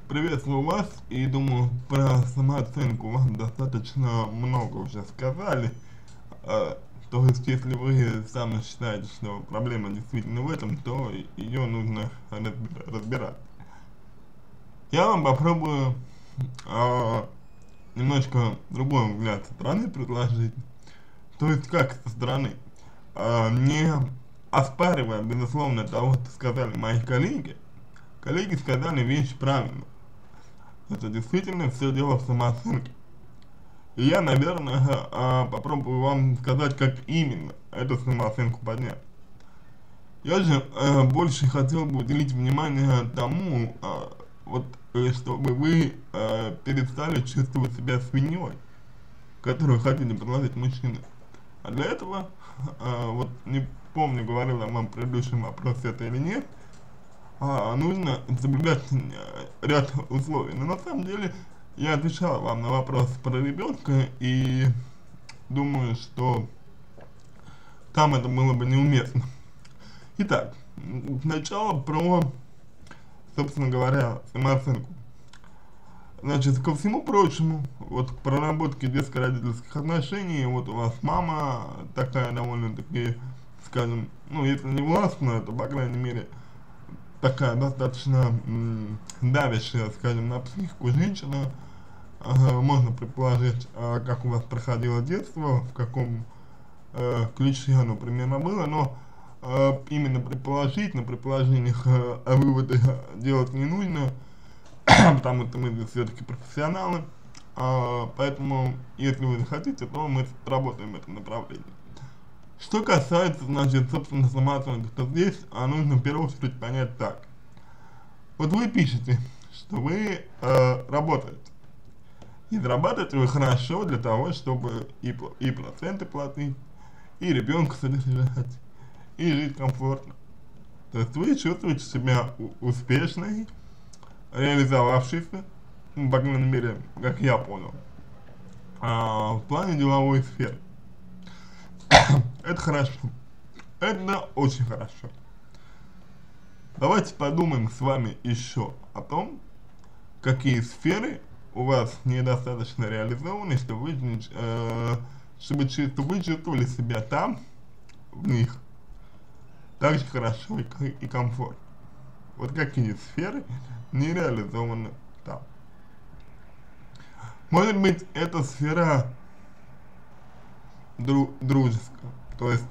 Приветствую вас и думаю, про самооценку вам достаточно много уже сказали. То есть, если вы сами считаете, что проблема действительно в этом, то ее нужно разбирать. Я вам попробую немножко другой взгляд со стороны предложить. То есть, как со стороны, не оспаривая, безусловно, того, что сказали мои коллеги, коллеги сказали вещь правильно. Это действительно все дело в самооценке. И я, наверное, попробую вам сказать, как именно эту самооценку поднять. Я же больше хотел бы уделить внимание тому, чтобы вы перестали чувствовать себя свиньей, которую хотите предложить мужчине. А для этого, вот не помню, говорил я вам в предыдущем вопросе это или нет, нужно соблюдать ряд условий. Но на самом деле я отвечал вам на вопрос про ребенка и думаю, что там это было бы неуместно. Итак, сначала про, собственно говоря, самооценку. Значит, ко всему прочему, вот к проработке детско-родительских отношений, вот у вас мама такая довольно-таки, скажем, ну, если не властная, то, по крайней мере, такая достаточно давящая, скажем, на психику женщина. Можно предположить, как у вас проходило детство, в каком ключе оно примерно было, но именно предположить, на предположениях выводы делать не нужно, потому что мы здесь все-таки профессионалы, поэтому, если вы захотите, то мы работаем в этом направлении. Что касается, значит, собственно, самооценки, то здесь нужно в первую очередь понять так. Вот вы пишете, что вы работаете. И зарабатываете вы хорошо для того, чтобы и проценты платить, и ребенка содержать, и жить комфортно. То есть вы чувствуете себя успешной, реализовавшейся, ну, по крайней мере, как я понял, в плане деловой сферы. Это хорошо. Это очень хорошо. Давайте подумаем с вами еще о том, какие сферы у вас недостаточно реализованы, чтобы вы чувствовали себя там, в них, так же хорошо и комфортно. Вот какие сферы не реализованы там. Может быть, это сфера дружеская, то есть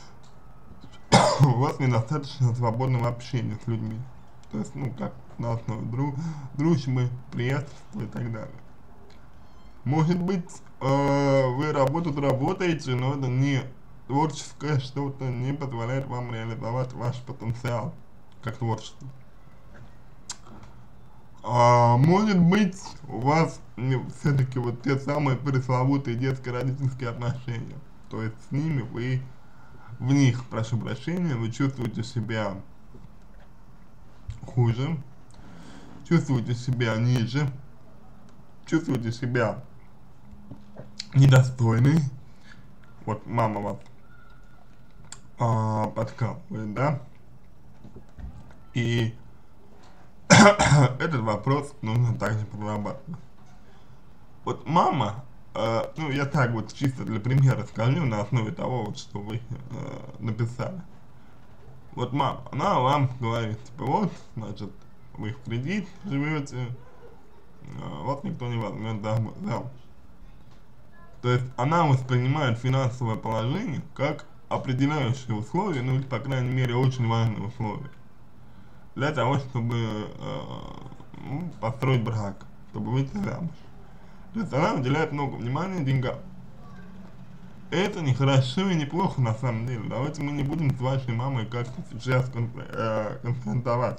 у вас недостаточно свободного общения с людьми. То есть, ну, как на основе дружбы, приятельства и так далее. Может быть, вы работаете, но это не творческое что-то, не позволяет вам реализовать ваш потенциал как творчество. Может быть, у вас все-таки вот те самые пресловутые детско-родительские отношения. То есть с ними вы, в них, прошу прощения, вы чувствуете себя хуже, чувствуете себя ниже, чувствуете себя недостойный. Вот мама вас подкалывает, да? И этот вопрос нужно также прорабатывать. Вот мама, ну я так вот чисто для примера скажу на основе того, вот, что вы написали. Вот мама, она вам говорит, типа вот, значит, вы в кредит живете, вас никто не возьмет замуж. То есть она воспринимает финансовое положение как определяющее условие, ну или по крайней мере очень важное условие для того, чтобы построить брак, чтобы выйти замуж. То есть она уделяет много внимания деньгам. Это не хорошо и не плохо на самом деле. Давайте мы не будем с вашей мамой как-то сейчас конфронтовать.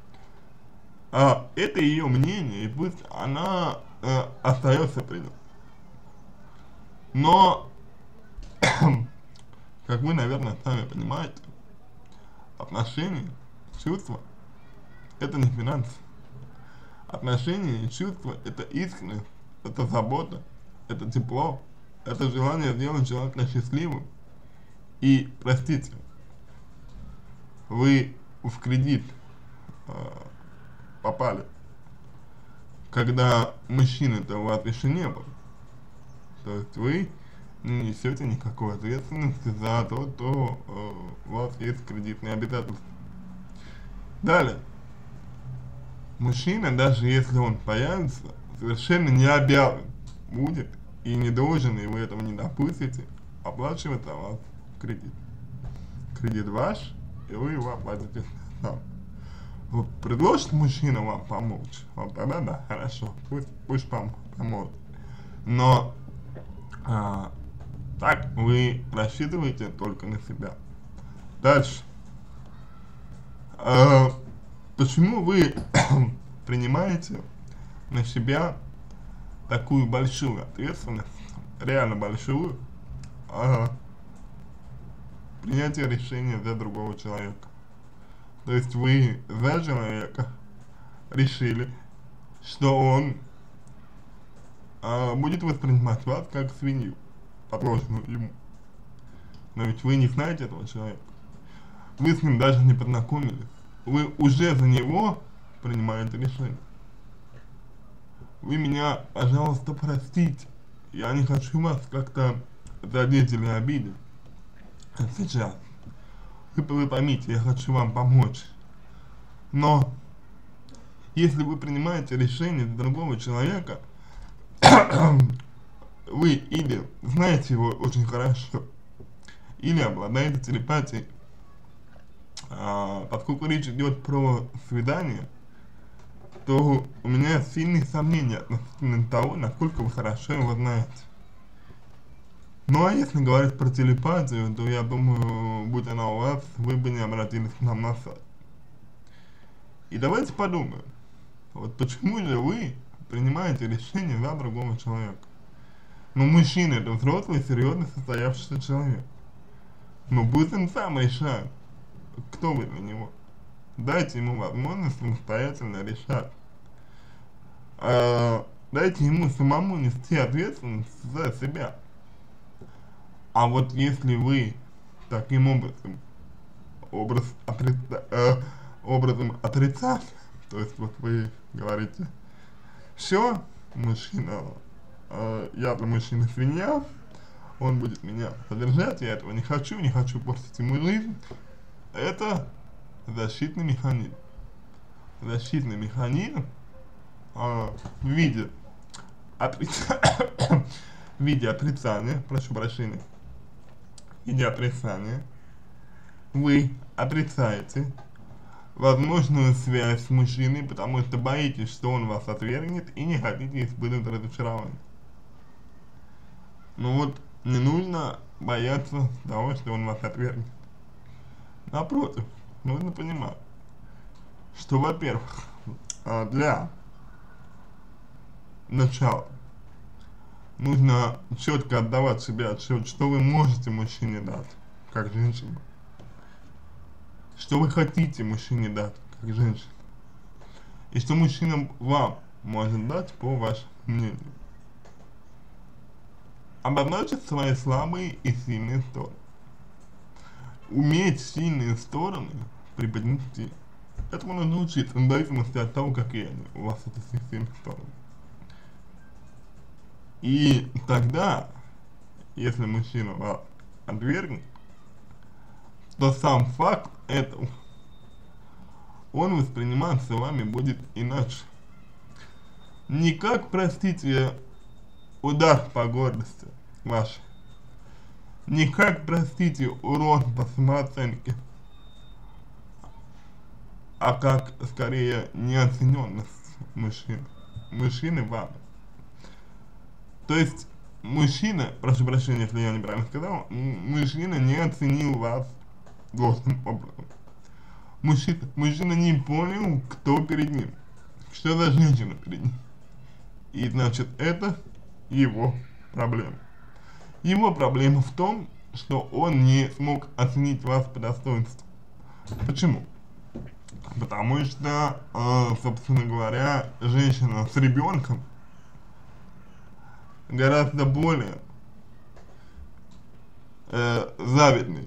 Это ее мнение, и пусть она остается при нем. Но, как вы, наверное, сами понимаете, отношения, чувства — это не финансы. Отношения и чувства — это искренность, это забота, это тепло, это желание сделать человека счастливым. И, простите, вы в кредит попали когда мужчины-то у вас еще не было. То есть вы не несете никакой ответственности за то, что у вас есть кредитные обязательства. Далее. Мужчина, даже если он появится, совершенно не обязан будет и не должен, и вы этого не допустите, оплачивать за вас кредит. Кредит ваш, и вы его оплатите сам. Вот предложит мужчина вам помочь, вот тогда да, хорошо, пусть поможет. Но так вы рассчитываете только на себя. Дальше. Почему вы принимаете на себя такую большую ответственность, реально большую, принятие решения за другого человека? То есть вы за человека решили, что он будет воспринимать вас как свинью, подложенную ему. Но ведь вы не знаете этого человека. Вы с ним даже не познакомились. Вы уже за него принимаете решение. Вы меня, пожалуйста, простите. Я не хочу вас как-то задеть или обидеть. Сейчас. Вы поймите, я хочу вам помочь. Но, если вы принимаете решение за другого человека, вы или знаете его очень хорошо, или обладаете телепатией, поскольку речь идет про свидание, то у меня сильные сомнения относительно того, насколько вы хорошо его знаете. Ну а если говорить про телепатию, то я думаю, будь она у вас, вы бы не обратились к нам на сайт. И давайте подумаем, вот почему же вы принимаете решение за другого человека? Ну мужчина — это взрослый, серьезный, состоявшийся человек. Ну пусть он сам решает, кто вы для него. Дайте ему возможность самостоятельно решать. Дайте ему самому нести ответственность за себя. А вот если вы таким образом отрицать, то есть вот вы говорите, все, мужчина, я для мужчины свинья, он будет меня содержать, я этого не хочу портить ему жизнь, это защитный механизм. Защитный механизм в виде отрицания, прошу прощения, в виде отрицания, вы отрицаете возможную связь с мужчиной, потому что боитесь, что он вас отвергнет, и не хотите испытывать разочарование. Ну вот, не нужно бояться того, что он вас отвергнет. Напротив, нужно понимать, что, во-первых, для начала нужно четко отдавать себе отчет, что вы можете мужчине дать, как женщине, что вы хотите мужчине дать, как женщина, и что мужчина вам может дать, по вашему мнению. Обозначить свои слабые и сильные стороны. Уметь сильные стороны преподнести. Этому нужно учиться, в зависимости от того, какие они у вас это сильные стороны. И тогда, если мужчина вас отвергнет, то сам факт этого, он восприниматься вами будет иначе. Не как, простите, удар по гордости вашей, не как, простите, урон по самооценке, а как, скорее, неоцененность мужчины вами. То есть, мужчина, прошу прощения, если я неправильно сказал, мужчина не оценил вас должным образом. Мужчина не понял, кто перед ним, что за женщина перед ним. И значит, это его проблема. Его проблема в том, что он не смог оценить вас по достоинству. Почему? Потому что, собственно говоря, женщина с ребенком гораздо более завидный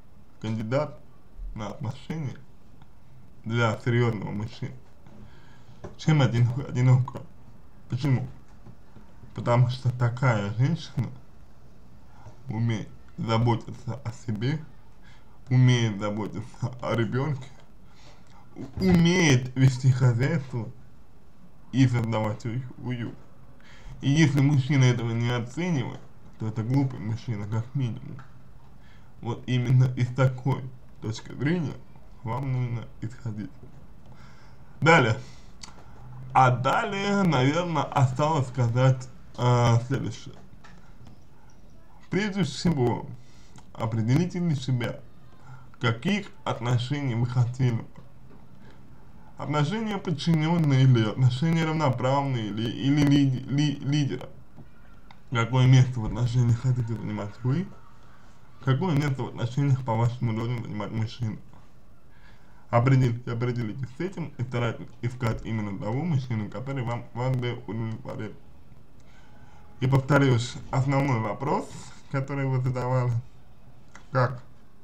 кандидат на отношения для серьезного мужчины, чем одиноко. Почему? Потому что такая женщина умеет заботиться о себе, умеет заботиться о ребенке, умеет вести хозяйство и создавать уют. И если мужчина этого не оценивает, то это глупый мужчина, как минимум. Вот именно из такой точки зрения вам нужно исходить. Далее. А далее, наверное, осталось сказать следующее. Прежде всего, определите для себя, каких отношений вы хотели бы. Отношения подчиненные или отношения равноправные или лидера. Какое место в отношениях хотите занимать вы, какое место в отношениях, по-вашему, должен занимать мужчина. Определитесь с этим и старайтесь искать именно того мужчину, который вас бы удовлетворил. И повторюсь, основной вопрос, который вы задавали, как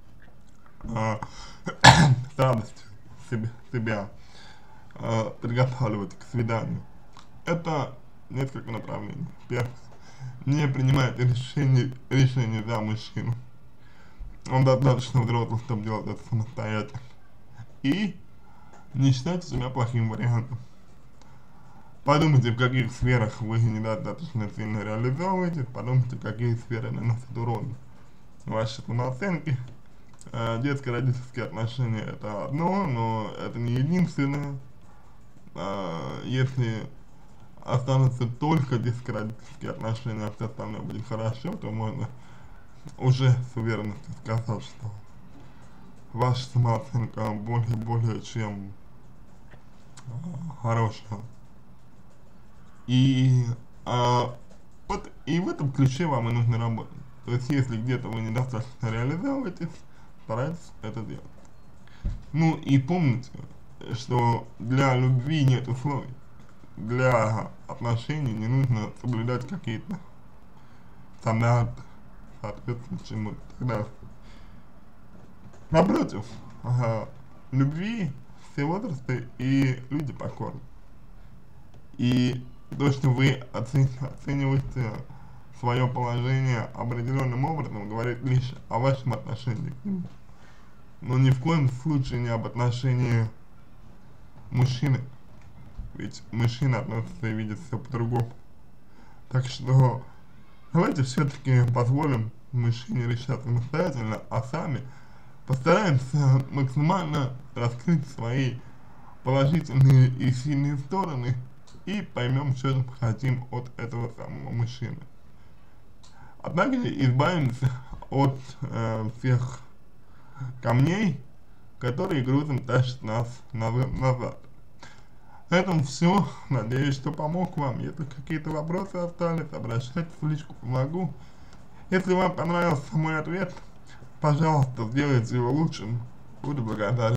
с радостью себя приготавливать к свиданию, это несколько направлений. Первое. Не принимайте решение за мужчину. Он достаточно взрослый, чтобы делать это самостоятельно. И не считайте себя плохим вариантом. Подумайте, в каких сферах вы недостаточно сильно реализовываете, подумайте, какие сферы наносят урон вашей самооценке. Детско-родительские отношения — это одно, но это не единственное. Если останутся только детско-родительские отношения, а все остальное будет хорошо, то можно уже с уверенностью сказать, что ваша самооценка более чем хорошая. И вот и в этом ключе вам и нужно работать. То есть, если где-то вы недостаточно реализовываетесь, старайтесь это делать. Ну и помните, что для любви нет условий. Для отношений не нужно соблюдать какие-то стандарты, соответственно, чему-то и так далее. Напротив, любви все возрасты и люди покорны. И то, что вы оцениваете свое положение определенным образом, говорит лишь о вашем отношении к нему. Но ни в коем случае не об отношении мужчины. Ведь мужчина относится и видит все по-другому. Так что давайте все-таки позволим мужчине решать самостоятельно, а сами постараемся максимально раскрыть свои положительные и сильные стороны и поймем, что мы хотим от этого самого мужчины. А также избавимся от всех камней, которые грузом тащат нас назад. На этом все. Надеюсь, что помог вам. Если какие-то вопросы остались, обращайтесь в личку, помогу. Если вам понравился мой ответ, пожалуйста, сделайте его лучшим. Буду благодарен.